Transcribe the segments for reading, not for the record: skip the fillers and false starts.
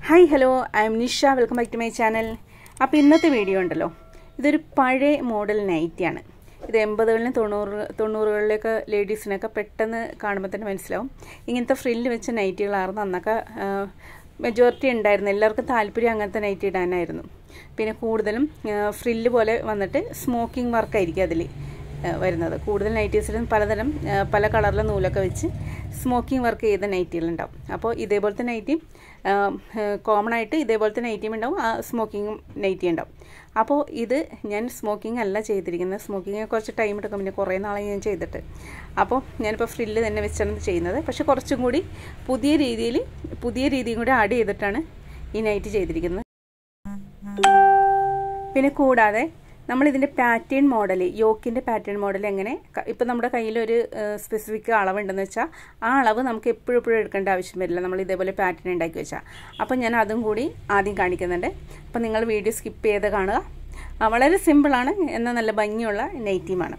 Hi, hello, I am Nisha. Welcome back to my channel. Now, in this video, this is a pale model nighty. This is 80s ladies who are frill with nighty. Majority of nighty. Frill smoking work. കൂടുതൽ നൈറ്റീസിലും പല കളറിലെ നൂലൊക്കെ വെച്ച് smoking work ചെയ്ത നൈറ്റികൾ ഉണ്ടാവും. അപ്പോൾ ഇതേപോലത്തെ nightie common ആയിട്ട് ഇതേപോലത്തെ നൈറ്റിയും ഉണ്ടാവും, സ്മോക്കിംഗ് നൈറ്റി ഉണ്ടാവും. അപ്പോൾ ഇത് ഞാൻ സ്മോക്കിംഗ് അല്ല ചെയ്തിരിക്കുന്നത്. സ്മോക്കിംഗ് കുറച്ച് ടൈം എടുക്കും, പിന്നെ കുറേ നാളെ ഞാൻ ചെയ്തിട്ട്. അപ്പോൾ ഞാനിപ്പോൾ ഫ്രില്ല് തന്നെ വെച്ചാണ് ചെയ്യുന്നത്. പക്ഷേ കുറച്ചും കൂടി പുതിയ രീതിയും കൂടി ആഡ് ചെയ്തിട്ടാണ് ഈ നൈറ്റി ചെയ്തിരിക്കുന്നത്. പിന്നെ കൂടാതെ നമ്മൾ ഇതിന്റെ പാറ്റേൺ മോഡൽ, യോക്കിന്റെ പാറ്റേൺ മോഡൽ എങ്ങനെ ഇപ്പോൾ നമ്മുടെ കയ്യിൽ ഒരു സ്പെസിഫിക് അളവുണ്ടെന്ന് വെച്ചാൽ ആ അളവ് നമുക്ക് എപ്പോഴും എടുക്കേണ്ട ആവശ്യം വരില്ല, നമ്മൾ ഇതേപോലെ പാറ്റേൺ ഉണ്ടാക്കി വെച്ചാൽ. അപ്പോൾ ഞാൻ അതും കൂടി ആദ്യം കാണിക്കുന്നുണ്ട്. അപ്പോൾ നിങ്ങൾ വീഡിയോ സ്കിപ്പ് ചെയ്ത് കാണുക. വളരെ സിമ്പിളാണ്, എന്നാൽ നല്ല ഭംഗിയുള്ള നൈറ്റിയുമാണ്.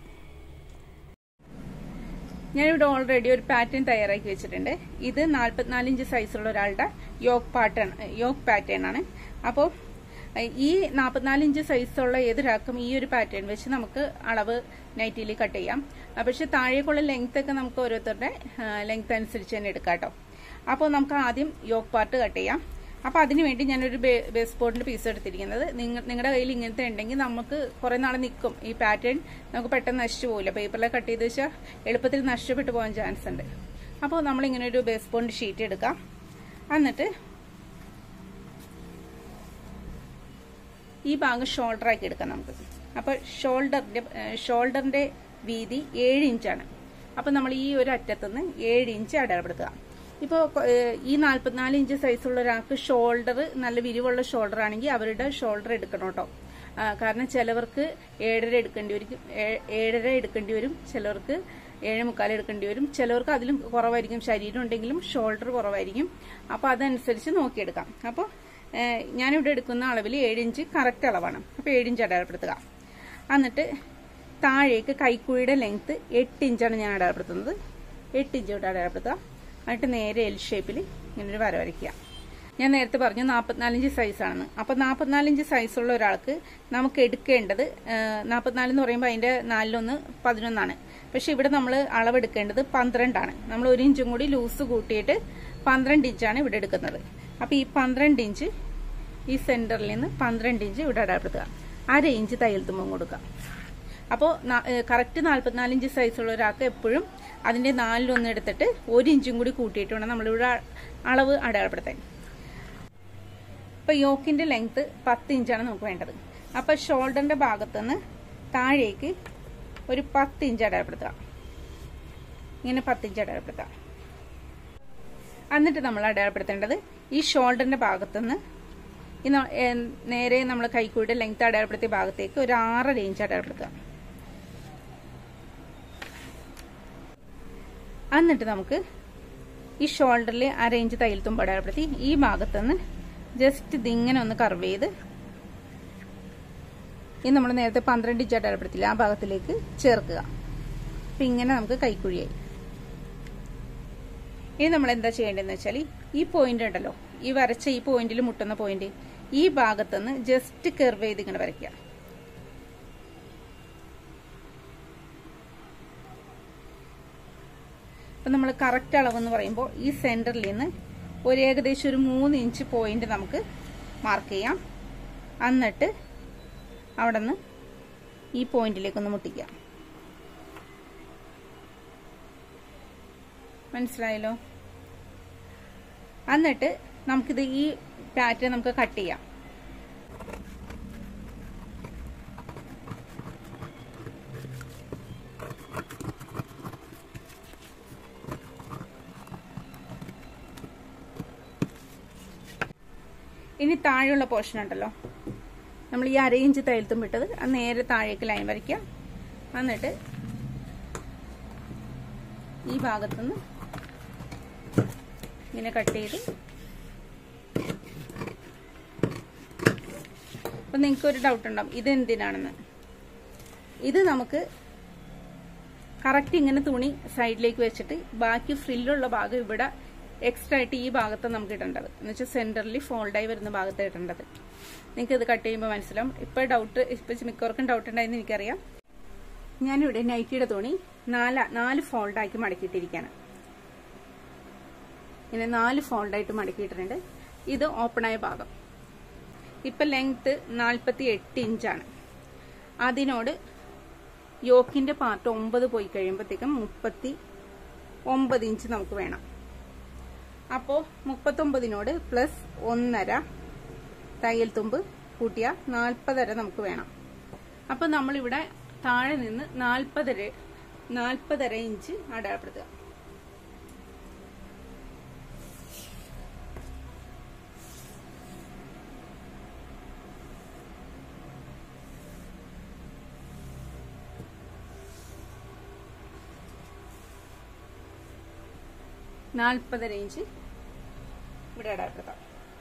ഞാനിവിടെ ഓൾറെഡി ഒരു പാറ്റേൺ തയ്യാറാക്കി വെച്ചിട്ടുണ്ട്. ഇത് 44 ഇഞ്ച് സൈസുള്ള ഒരാളുടെ യോക്ക് പാറ്റേൺ ആണ്. അപ്പോൾ ഈ 44 ഇഞ്ച് സൈസുള്ള ഏതൊരാൾക്കും ഈ ഒരു പാറ്റേൺ വെച്ച് നമുക്ക് അളവ് നൈറ്റിയിൽ കട്ട് ചെയ്യാം. പക്ഷെ താഴേക്കുള്ള ലെങ്ത് ഒക്കെ നമുക്ക് ഓരോരുത്തരുടെ ലെങ്ത് അനുസരിച്ച് തന്നെ എടുക്കാം കേട്ടോ. അപ്പോൾ നമുക്ക് ആദ്യം യോക്ക് പാർട്ട് കട്ട് ചെയ്യാം. അപ്പോൾ അതിന് വേണ്ടി ഞാനൊരു ബേസ് ബോർഡിന്റെ പീസ് എടുത്തിരിക്കുന്നത്. നിങ്ങളുടെ കയ്യിൽ ഇങ്ങനത്തെ ഉണ്ടെങ്കിൽ നമുക്ക് കുറേ നാൾ നിൽക്കും. ഈ പാറ്റേൺ നമുക്ക് പെട്ടെന്ന് നശിച്ചു പോകില്ല. പേപ്പറിൽ കട്ട് ചെയ്ത് വെച്ചാൽ എളുപ്പത്തിൽ നഷ്ടപ്പെട്ടു പോകാൻ ചാൻസ് ഉണ്ട്. അപ്പോൾ നമ്മളിങ്ങനെ ഒരു ബേസ് ബോർഡിന്റെ ഷീറ്റ് എടുക്കാം. എന്നിട്ട് ഈ ഭാഗം ഷോൾഡർ ആക്കി എടുക്കാം നമുക്ക്. അപ്പോൾ ഷോൾഡറിന്റെ വീതി 7 ഇഞ്ചാണ്. അപ്പോൾ നമ്മൾ ഈ ഒരു അറ്റത്തുനിന്ന് 7 ഇഞ്ച് അടയാളപ്പെടുത്തുക. ഇപ്പോൾ ഈ 44 ഇഞ്ച് സൈസുള്ള ഒരാൾക്ക് ഷോൾഡർ നല്ല വിരിവുള്ള ഷോൾഡർ ആണെങ്കിൽ അവരുടെ ഷോൾഡർ എടുക്കണം കേട്ടോ. കാരണം ചിലവർക്ക് 7.5 എടുക്കേണ്ടി വരും, ചിലവർക്ക് 7.25 എടുക്കേണ്ടി വരും, ചിലവർക്ക് അതിലും കുറവായിരിക്കും. ശരീരം ഉണ്ടെങ്കിലും ഷോൾഡർ കുറവായിരിക്കും. അപ്പോൾ അതനുസരിച്ച് നോക്കിയെടുക്കാം. അപ്പോൾ ഞാനിവിടെ എടുക്കുന്ന അളവിൽ 7 ഇഞ്ച് കറക്റ്റ് അളവാണ്. അപ്പോൾ 7 ഇഞ്ച് അടയാളപ്പെടുത്തുക. എന്നിട്ട് താഴേക്ക് കൈക്കുഴിയുടെ ലെങ്ത്ത് 8 ഇഞ്ചാണ് ഞാൻ അടയാളപ്പെടുത്തുന്നത്. 8 ഇഞ്ച് ഇവിടെ അടയാളപ്പെടുത്തുക. എന്നിട്ട് നേരെ എൽ ഷേപ്പിൽ ഇങ്ങനൊരു വര വരയ്ക്കുക. ഞാൻ നേരത്തെ പറഞ്ഞു 44 ഇഞ്ച് സൈസാണെന്ന്. അപ്പോൾ 44 ഇഞ്ച് സൈസുള്ള ഒരാൾക്ക് നമുക്ക് എടുക്കേണ്ടത് 44 എന്ന് പറയുമ്പോൾ അതിൻ്റെ 4 11 പക്ഷെ ഇവിടെ നമ്മൾ അളവെടുക്കേണ്ടത് 12 നമ്മൾ 1 ഇഞ്ചും കൂടി ലൂസ് കൂട്ടിയിട്ട് 12 ഇഞ്ചാണ് ഇവിടെ എടുക്കുന്നത്. അപ്പോൾ ഈ 12 ഇഞ്ച് ഈ സെന്ററിൽ നിന്ന് 12 ഇഞ്ച് ഇവിടെ അടയാളപ്പെടുത്തുക. 1/2 ഇഞ്ച് തയ്യൽ തുമ്പും കൊടുക്കുക. അപ്പോൾ കറക്റ്റ് 44 ഇഞ്ച് സൈസുള്ള ഒരാൾക്ക് എപ്പോഴും അതിന്റെ 4 എടുത്തിട്ട് 1 ഇഞ്ചും കൂടി കൂട്ടിയിട്ട് വേണം നമ്മളിവിടെ അളവ് അടയാളപ്പെടുത്താൻ. അപ്പോൾ യോക്കിന്റെ ലെങ്ത് 10 ഇഞ്ചാണ് നമുക്ക് വേണ്ടത്. അപ്പോൾ ഷോൾഡറിന്റെ ഭാഗത്തുനിന്ന് താഴേക്ക് ഒരു 10 ഇഞ്ച് അടയാളപ്പെടുത്തുക. ഇങ്ങനെ 10 ഇഞ്ച് അടയാളപ്പെടുത്തുക. എന്നിട്ട് നമ്മൾ അടയാളപ്പെടുത്തേണ്ടത് ഈ ഷോൾഡറിന്റെ ഭാഗത്തുനിന്ന് നേരെ നമ്മൾ കൈക്കൂടെ ലെങ്ത് അടയാളപ്പെടുത്തിയ ഭാഗത്തേക്ക് ഒരു 6.5 ഇഞ്ച് അടയാളപ്പെടുത്തുക. എന്നിട്ട് നമുക്ക് ഈ ഷോൾഡറിൽ 1/2 ഇഞ്ച് തയ്യൽ തുമ്പ് അടയാളപ്പെടുത്തി ഈ ഭാഗത്തുനിന്ന് ജസ്റ്റ് ഇതിങ്ങനെ ഒന്ന് കർവ് ചെയ്ത് ഈ നമ്മൾ നേരത്തെ 12 ഇഞ്ച് അടയാളപ്പെടുത്തില്ല ആ ഭാഗത്തിലേക്ക് ചേർക്കുക. അപ്പം ഇങ്ങനെ നമുക്ക് കൈക്കുഴിയായി. ഇനി നമ്മൾ എന്താ ചെയ്യേണ്ടതെന്ന് വെച്ചാൽ ഈ പോയിന്റ് ഉണ്ടല്ലോ, ഈ വരച്ച ഈ പോയിന്റിൽ മുട്ടുന്ന പോയിന്റ്, ഈ ഭാഗത്തുനിന്ന് ജസ്റ്റ് കർവ് ചെയ്ത് ഇങ്ങനെ വരയ്ക്കുക. അപ്പം നമ്മൾ കറക്റ്റ് അളവെന്ന് പറയുമ്പോൾ ഈ സെന്ററിൽ നിന്ന് ഏകദേശം ഒരു 3 ഇഞ്ച് പോയിന്റ് നമുക്ക് മാർക്ക് ചെയ്യാം. എന്നിട്ട് അവിടെ നിന്ന് ഈ പോയിന്റിലേക്കൊന്ന് മുട്ടിക്കുക. മനസ്സിലായല്ലോ? എന്നിട്ട് നമുക്കിത് ഈ പാറ്റേൺ നമുക്ക് കട്ട് ചെയ്യാം. ഇനി താഴെയുള്ള പോർഷൻ ഉണ്ടല്ലോ, നമ്മൾ ഈ 1/2 ഇഞ്ച് തയ്യൽത്തും വിട്ടത് അത് നേരെ താഴേക്ക് ലൈൻ വരയ്ക്കുക. എന്നിട്ട് ഈ ഭാഗത്തുനിന്ന് ഇങ്ങനെ കട്ട് ചെയ്ത്, അപ്പൊ നിങ്ങൾക്കൊരു ഡൗട്ട് ഉണ്ടാവും ഇത് എന്തിനാണെന്ന്. ഇത് നമുക്ക് കറക്റ്റ് ഇങ്ങനെ തുണി സൈഡിലേക്ക് വെച്ചിട്ട് ബാക്കി ഫ്രില്ലുള്ള ഭാഗം ഇവിടെ എക്സ്ട്രാ ആയിട്ട് ഈ ഭാഗത്ത് നമുക്ക് ഇടേണ്ടത് എന്ന് വെച്ചാൽ സെന്ററിൽ ഫോൾഡായി വരുന്ന ഭാഗത്ത് ഇടേണ്ടത്. നിങ്ങൾക്ക് ഇത് കട്ട് ചെയ്യുമ്പോൾ മനസ്സിലാവും. ഇപ്പോൾ മിക്കവർക്കും ഡൗട്ട് ഉണ്ടായെന്ന് എനിക്കറിയാം. ഞാനിവിടെ നൈറ്റിയുടെ തുണി 4 ഫോൾഡാക്കി മടക്കിയിട്ടിരിക്കുകയാണ്. ഇങ്ങനെ 4 ഫോൾഡായിട്ട് മടക്കിയിട്ടുണ്ട്. ഇത് ഓപ്പണായ ഭാഗം. ഇപ്പം ലെങ്ത് 48 ഇഞ്ചാണ്. അതിനോട് യോക്കിന്റെ പാർട്ട് 9 പോയി കഴിയുമ്പോഴത്തേക്കും 39 ഇഞ്ച് നമുക്ക് വേണം. അപ്പോൾ 39നോട് പ്ലസ് 1.5 തയ്യൽ തുമ്പ് കൂട്ടിയ 40.5 നമുക്ക് വേണം. അപ്പൊ നമ്മളിവിടെ താഴെ നിന്ന് 40.5 ഇഞ്ച് അടയാളപ്പെടുത്തുക. ഇഞ്ച് ഇവിടെ അടയാളപ്പെടുത്താം.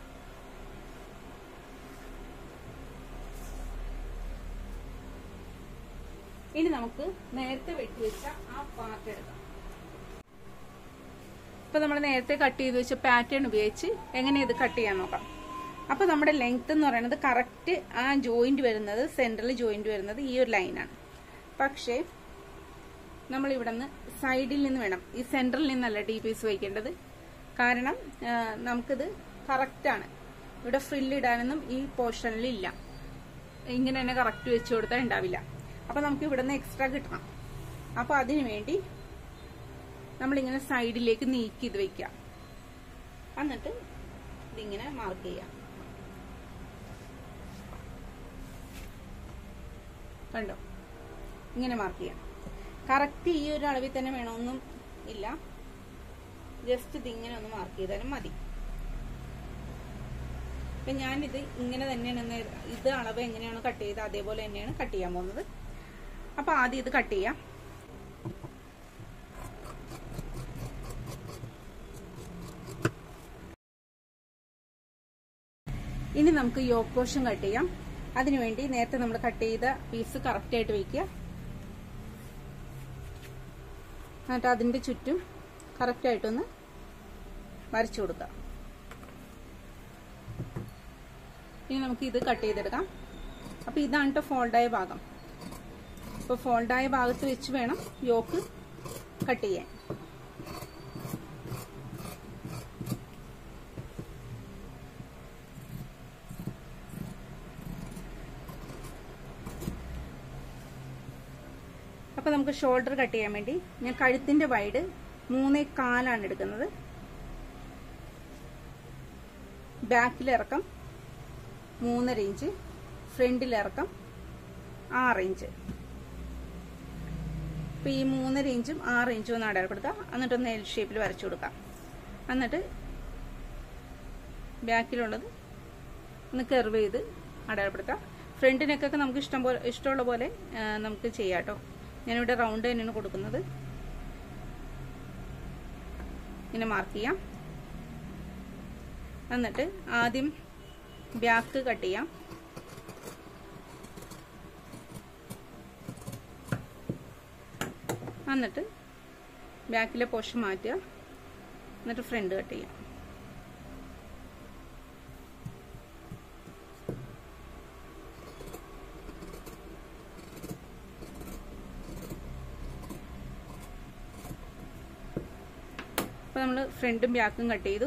ഇനി നമുക്ക് നേരത്തെ വെട്ടിവെച്ച ആ പാർട്ട് എടുക്കാം. ഇപ്പൊ നമ്മൾ നേരത്തെ കട്ട് ചെയ്ത് വെച്ച പാറ്റേൺ ഉപയോഗിച്ച് എങ്ങനെ ഇത് കട്ട് ചെയ്യാൻ നോക്കാം. അപ്പൊ നമ്മുടെ ലെങ്ത് എന്ന് പറയുന്നത് കറക്റ്റ് ആ ജോയിന്റ് വരുന്നത്, സെന്ററിൽ ജോയിന്റ് വരുന്നത് ഈ ഒരു ലൈനാണ്. പക്ഷേ നമ്മൾ ഇവിടെ നിന്ന് സൈഡിൽ നിന്ന് വേണം, ഈ സെന്ററിൽ നിന്നല്ല ഡി പീസ് വയ്ക്കേണ്ടത്. കാരണം നമുക്കിത് കറക്റ്റാണ്. ഇവിടെ ഫ്രില്ല് ഇടാനൊന്നും ഈ പോർഷനിൽ ഇല്ല. ഇങ്ങനെ തന്നെ കറക്റ്റ് വെച്ച് കൊടുത്താൽ ഉണ്ടാവില്ല. അപ്പൊ നമുക്ക് ഇവിടെ നിന്ന് എക്സ്ട്രാ കിട്ടണം. അപ്പൊ അതിനു വേണ്ടി നമ്മളിങ്ങനെ സൈഡിലേക്ക് നീക്കി ഇത് വെക്കാം. എന്നിട്ട് ഇതിങ്ങനെ മാർക്ക് ചെയ്യാം. കണ്ടോ, ഇങ്ങനെ മാർക്ക് ചെയ്യാം. കറക്റ്റ് ഈ ഒരു അളവിൽ തന്നെ വേണമെന്നും ഇല്ല, ജസ്റ്റ് ഇതിങ്ങനെ ഒന്ന് മാർക്ക് ചെയ്താലും മതി. അപ്പൊ ഞാനിത് ഇങ്ങനെ തന്നെയാണ്, ഇത് അളവ് എങ്ങനെയാണ് കട്ട് ചെയ്ത് അതേപോലെ തന്നെയാണ് കട്ട് ചെയ്യാൻ പോകുന്നത്. അപ്പൊ ആദ്യം ഇത് കട്ട് ചെയ്യാം. ഇനി നമുക്ക് യോക്ക് പോർഷൻ കട്ട് ചെയ്യാം. അതിനുവേണ്ടി നേരത്തെ നമ്മൾ കട്ട് ചെയ്ത പീസ് കറക്റ്റ് ആയിട്ട് വെക്കുക. എന്നിട്ട് അതിന്റെ ചുറ്റും കറക്റ്റ് ആയിട്ടൊന്ന് വരച്ചു കൊടുക്കാം. ഇനി നമുക്ക് ഇത് കട്ട് ചെയ്തെടുക്കാം. അപ്പൊ ഇതാണ് കേട്ടോ ഫോൾഡായ ഭാഗം. അപ്പൊ ഫോൾഡായ ഭാഗത്ത് വെച്ച് വേണം യോക്ക് കട്ട് ചെയ്യാൻ. അപ്പൊ നമുക്ക് ഷോൾഡർ കട്ട് ചെയ്യാൻ വേണ്ടി ഞാൻ കഴുത്തിന്റെ വൈഡ് 3.4 എടുക്കുന്നത്. ബാക്കിലിറക്കം 3.5 ഇഞ്ച്, ഫ്രണ്ടിലിറക്കം 6 ഇഞ്ച്. അപ്പൊ ഈ 3.5 ഇഞ്ചും 6 ഇഞ്ചും ഒന്ന് അടയാളപ്പെടുത്താം. എന്നിട്ടൊന്ന് എൽ ഷേപ്പിൽ വരച്ചു കൊടുക്കാം. എന്നിട്ട് ബാക്കിലുള്ളത് ഒന്ന് കർവ് ചെയ്ത് അടയാളപ്പെടുത്താം. ഫ്രണ്ടിനൊക്കെ നമുക്ക് ഇഷ്ടമുള്ള പോലെ നമുക്ക് ചെയ്യാം കേട്ടോ. ഞാനിവിടെ റൗണ്ട് തന്നെയാണ് കൊടുക്കുന്നത്. ഇങ്ങനെ മാർക്ക് ചെയ്യാം. എന്നിട്ട് ആദ്യം ബാക്ക് കട്ട് ചെയ്യാം. എന്നിട്ട് ബാക്കിലെ പോർഷൻ മാറ്റുക. എന്നിട്ട് ഫ്രണ്ട് കട്ട് ചെയ്യാം. അപ്പൊ നമ്മൾ ഫ്രണ്ടും ബാക്കും കട്ട് ചെയ്തു.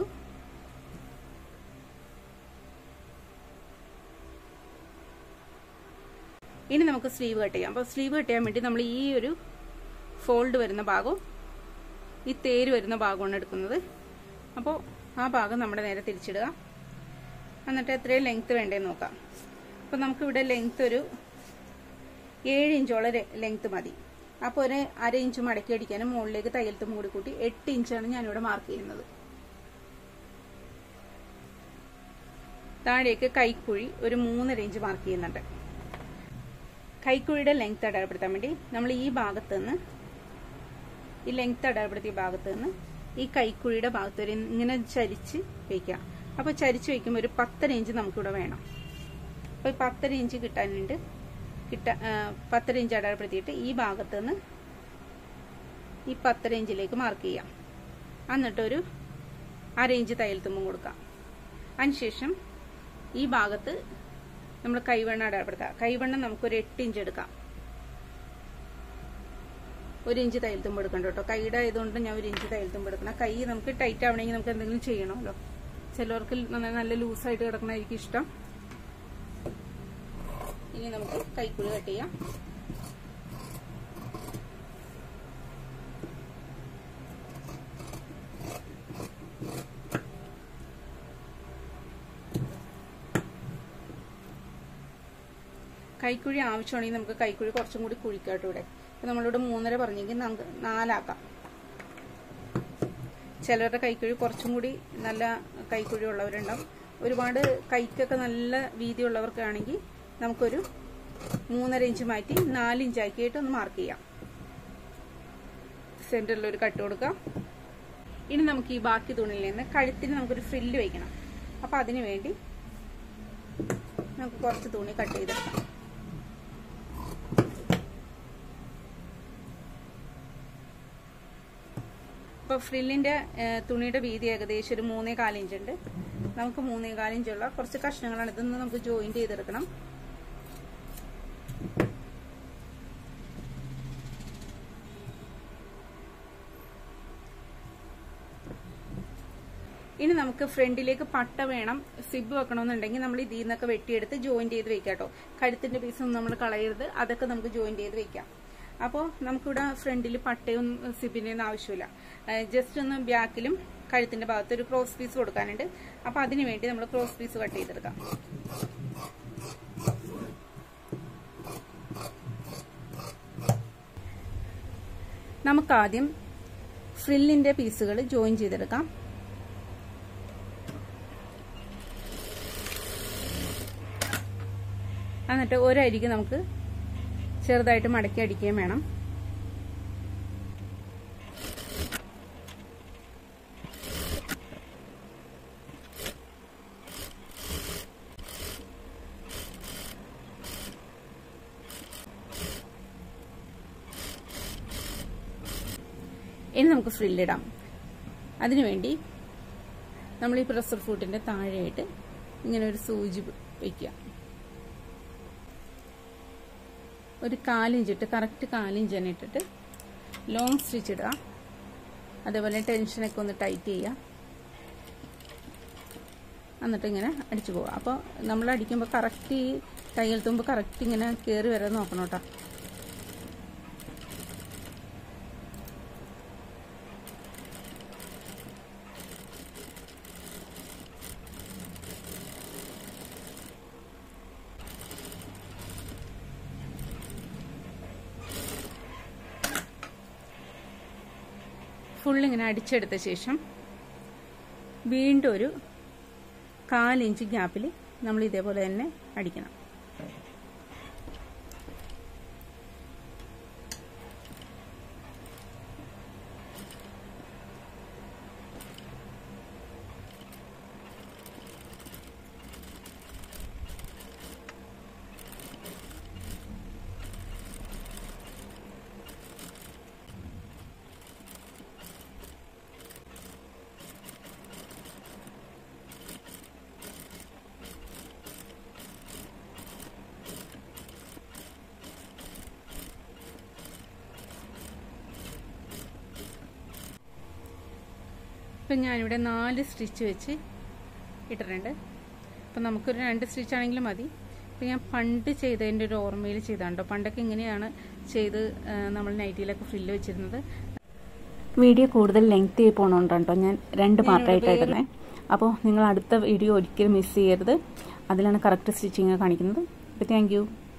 ഇനി നമുക്ക് സ്ലീവ് കട്ട് ചെയ്യാം. അപ്പോൾ സ്ലീവ് കട്ട് ചെയ്യാൻ വേണ്ടി നമ്മൾ ഈ ഒരു ഫോൾഡ് വരുന്ന ഭാഗവും ഈ തേര് വരുന്ന ഭാഗമാണ് എടുക്കുന്നത്. അപ്പോൾ ആ ഭാഗം നമ്മുടെ നേരെ തിരിച്ചിടുക. എന്നിട്ട് എത്രയും ലെങ്ത് വേണ്ടേന്ന് നോക്കാം. അപ്പോൾ നമുക്കിവിടെ ലെങ്ത് ഒരു 7 ഇഞ്ചോളം ലെങ്ത് മതി. അപ്പോൾ ഒരു 1/2 ഇഞ്ച് മടക്കി അടിക്കാനും മുകളിലേക്ക് തയ്യൽ തുമ്പ് കൂടി കൂട്ടി 8 ഇഞ്ചാണ് ഞാനിവിടെ മാർക്ക് ചെയ്യുന്നത്. താഴേക്ക് കൈക്കുഴി ഒരു 3.5 ഇഞ്ച് മാർക്ക് ചെയ്യുന്നുണ്ട്. കൈക്കുഴിയുടെ ലെങ്ത് അടയാളപ്പെടുത്താൻ വേണ്ടി നമ്മൾ ഈ ഭാഗത്ത് നിന്ന്, ഈ ലെങ്ത് അടയാളപ്പെടുത്തിയ ഭാഗത്ത് നിന്ന് ഈ കൈക്കുഴിയുടെ ഭാഗത്ത് വരെ ഇങ്ങനെ ചരിച്ച് വയ്ക്കാം. അപ്പോൾ ചരിച്ച് വയ്ക്കുമ്പോൾ ഒരു 10.5 ഇഞ്ച് നമുക്കിവിടെ വേണം. അപ്പോൾ 10.5 ഇഞ്ച് കിട്ടാനുണ്ട്. 10.5 ഇഞ്ച് അടയാളപ്പെടുത്തിയിട്ട് ഈ ഭാഗത്ത് നിന്ന് ഈ 10.5 ഇഞ്ചിലേക്ക് മാർക്ക് ചെയ്യാം. എന്നിട്ടൊരു 1/2 ഇഞ്ച് തയ്യൽ തുമ്പും കൊടുക്കാം. അതിനുശേഷം ഈ ഭാഗത്ത് നമ്മൾ കൈവണ്ണം അടയാളപ്പെടുത്താം. കൈവണ്ണം നമുക്കൊരു 8 ഇഞ്ച് എടുക്കാം. 1 ഇഞ്ച് തയ്യൽ തുമ്പ് എടുക്കണ്ട കേട്ടോ. കൈയുടെ ആയതുകൊണ്ട് ഞാൻ 1 ഇഞ്ച് തയ്യൽ തുമ്പ് എടുക്കണം. കൈ നമുക്ക് ടൈറ്റ് ആവണമെങ്കിൽ നമുക്ക് എന്തെങ്കിലും ചെയ്യണമല്ലോ. ചിലവർക്ക് നല്ല ലൂസായിട്ട് കിടക്കണമായിരിക്കും ഇഷ്ടം. ഇനി നമുക്ക് കൈക്കുഴി കട്ട് ചെയ്യാം. കൈക്കുഴി ആവശ്യമാണെങ്കിൽ നമുക്ക് കൈക്കുഴി കുറച്ചും കൂടി കുഴിക്കാട്ടോ. ഇവിടെ ഇപ്പൊ നമ്മളിവിടെ 3.5 പറഞ്ഞെങ്കിൽ നമുക്ക് 4 ആക്കാം. ചിലരുടെ കൈക്കുഴി കുറച്ചും കൂടി നല്ല കൈക്കുഴി ഉള്ളവരുണ്ടാവും. ഒരുപാട് കൈക്കൊക്കെ നല്ല വീതി ഉള്ളവർക്കാണെങ്കിൽ നമുക്കൊരു 3.5 ഇഞ്ച് മാറ്റി 4 ഇഞ്ച് ആക്കിയിട്ട് ഒന്ന് മാർക്ക് ചെയ്യാം. സെന്ററിലൊരു കട്ട് കൊടുക്കാം. ഇനി നമുക്ക് ഈ ബാക്കി തുണിയിൽ നിന്ന് കഴുത്തിന് നമുക്കൊരു ഫ്രില്ല് വയ്ക്കണം. അപ്പൊ അതിനു വേണ്ടി നമുക്ക് കുറച്ച് തുണി കട്ട് ചെയ്തെടുക്കാം. അപ്പോൾ ഫ്രില്ലിന്റെ തുണിയുടെ വീതി ഏകദേശം ഒരു 3.25 ഇഞ്ച് ഉണ്ട്. നമുക്ക് 3.25 ഇഞ്ചുള്ള കുറച്ച് കഷ്ണങ്ങളാണ്. ഇതൊന്ന് നമുക്ക് ജോയിന്റ് ചെയ്തെടുക്കണം. ഇനി നമുക്ക് ഫ്രണ്ടിലേക്ക് പട്ട വേണം, സിബ് വെക്കണമെന്നുണ്ടെങ്കിൽ നമ്മൾ ഇതിൽ നിന്നൊക്കെ വെട്ടിയെടുത്ത് ജോയിന്റ് ചെയ്ത് വെക്കാം കേട്ടോ. കഴുത്തിന്റെ പീസൊന്നും നമ്മൾ കളയരുത്. അതൊക്കെ നമുക്ക് ജോയിന്റ് ചെയ്ത് വെക്കാം. അപ്പോൾ നമുക്കിവിടെ ഫ്രണ്ടിൽ പട്ടയും സിബിന്റെ ഒന്നും ആവശ്യമില്ല. ജസ്റ്റ് ഒന്ന് ബാക്കിലും കഴുത്തിന്റെ ഭാഗത്ത് ഒരു ക്രോസ് പീസ് കൊടുക്കാനുണ്ട്. അപ്പൊ അതിനു വേണ്ടി നമ്മൾ ക്രോസ് പീസ് കട്ട് ചെയ്തെടുക്കാം. നമുക്കാദ്യം ഫ്രില്ലിന്റെ പീസുകൾ ജോയിൻ ചെയ്തെടുക്കാം. എന്നിട്ട് ഒരരിക്ക് നമുക്ക് ചെറുതായിട്ട് മടക്കി അടിക്കുകയും വേണം. ഇനി നമുക്ക് ഫ്രില്ലിടാം. അതിനുവേണ്ടി നമ്മൾ ഈ പ്രസർ ഫൂട്ടിന്റെ താഴെയായിട്ട് ഇങ്ങനെ ഒരു സൂചി വയ്ക്കുക. ഒരു 4 ഇഞ്ച് ഇട്ട് കറക്റ്റ് 4 ഇഞ്ച് തന്നെ ഇട്ടിട്ട് ലോങ് സ്റ്റിച്ച് ഇടുക. അതേപോലെ ടെൻഷനൊക്കെ ഒന്ന് ടൈറ്റ് ചെയ്യുക. എന്നിട്ട് ഇങ്ങനെ അടിച്ചു പോവുക. അപ്പോൾ നമ്മൾ അടിക്കുമ്പോൾ കറക്റ്റ് ഈ തയ്യൽ തുമ്പ് കറക്റ്റ് ഇങ്ങനെ കയറി വരാൻ നോക്കണം കേട്ടോ. ഫുള്ളിങ്ങനെ അടിച്ചെടുത്ത ശേഷം വീണ്ടും ഒരു 4 ഇഞ്ച് ഗ്യാപ്പിൽ നമ്മൾ ഇതേപോലെ തന്നെ അടിക്കണം. ഇപ്പം ഞാനിവിടെ 4 സ്റ്റിച്ച് വെച്ച് ഇട്ടിട്ടുണ്ട്. അപ്പം നമുക്കൊരു 2 സ്റ്റിച്ച് ആണെങ്കിലും മതി. അപ്പം ഞാൻ പണ്ട് ചെയ്തതിൻ്റെ ഒരു ഓർമ്മയിൽ ചെയ്താണ്ടോ. പണ്ടൊക്കെ ഇങ്ങനെയാണ് ചെയ്ത് നമ്മൾ നൈറ്റിയിലൊക്കെ ഫ്രില്ല് വെച്ചിരുന്നത്. വീഡിയോ കൂടുതൽ ലെങ്ത് ആയി പോകണോണ്ടോ ഞാൻ 2 പാർട്ടായിട്ടായിരുന്നേ. അപ്പോൾ നിങ്ങൾ അടുത്ത വീഡിയോ ഒരിക്കലും മിസ് ചെയ്യരുത്. അതിലാണ് കറക്റ്റ് സ്റ്റിച്ചിങ് കാണിക്കുന്നത്. അപ്പോൾ താങ്ക് യു.